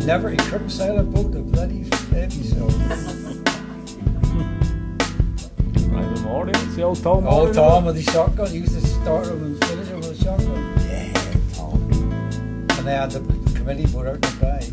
he couldn't sail a boat, the bloody heavy so. Right, Morty, it's the old Tom. Old Tom with the shotgun, he used to start him and finish him with a shotgun. Yeah, Tom. And they had the committee boat out in the bay.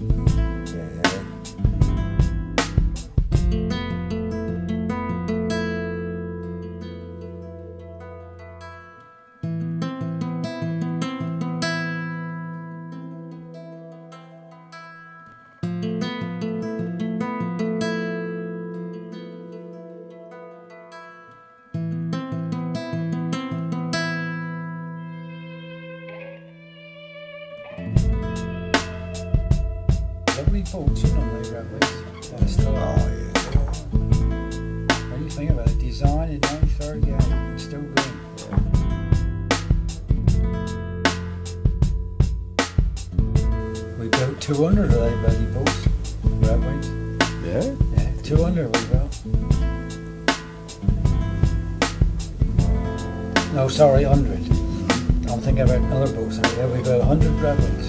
Lovely boats, you know, they railways. Still, Oh, yeah. what do you think about it? Design in 93rd, yeah, it's still good. We built 200 of them bloody boats, railways. Yeah? Yeah, 200 we built. No, sorry, 100. I'm thinking about other boats. Yeah, we built 100 railways.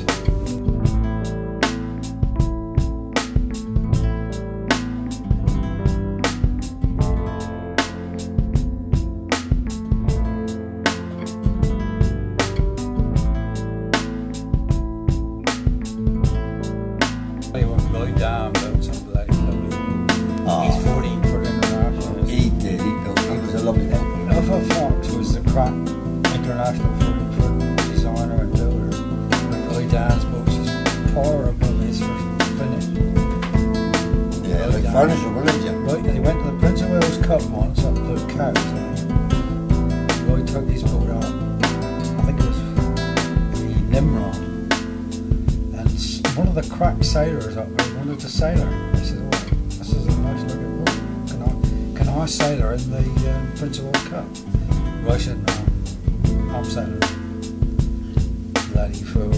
He's 14 for the international. He did, he built, he was a lovely boat. Alpha Fox was the crack international 40-foot designer and builder. But Billy Dan's boats is far above his first finish. Yeah, like furniture, wouldn't you? Right, they went to the Prince of Wales Cup once up Blue Cows. Roy took his boat out. I think it was the Nimrod. And one of the crack sailors up there wanted to sail her. I said, oh, this is a nice looking boat. Can I sail her in the Prince of Wales Cup? Roy said, no, I'm sailing her. Bloody fool.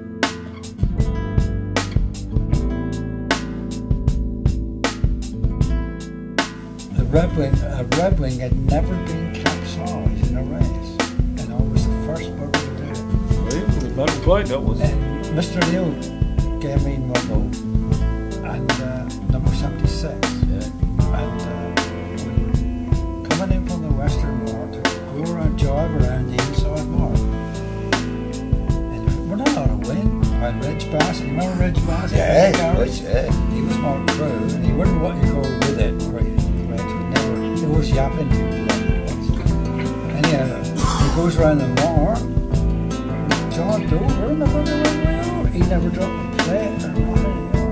A Red Wing had never been capsized in a race, and I was the first boat to do it. Right, it was not quite, that was. And Mr. Neil gave me my boat, and number 76. Yeah. And coming in from the western mark to go around, jive around the inside mark. And we're not out of wind. I had Reg Bassett. You remember Reg Bassett? Yeah, Garage? yeah. He was my crew, and he wasn't what you call with it. Reg would never. He was yapping. Anyhow, he goes around the mark, jived over, and the bloody way over. He never dropped a plate or nothing.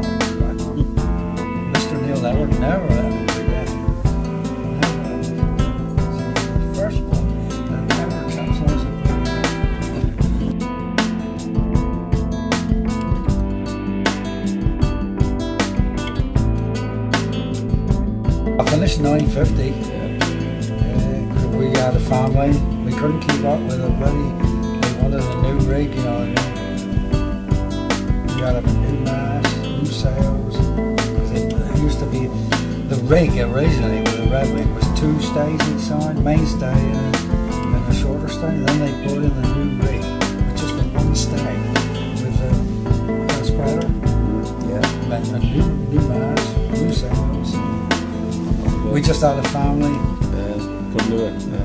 Mr. Neil never let him forget. The first one that never capsized a boat. I finished 950. We had a family. We couldn't keep up with it. Bloody, they wanted a new rig, you know. We had a new mast, new sails. It used to be the rig originally with the Red Wing was 2 stays each side, mainstay and a shorter stay. Then they put in the new rig with just a 1 stay with a spreader. Yeah, and a new mast, new sails. We just had a family. Couldn't do it.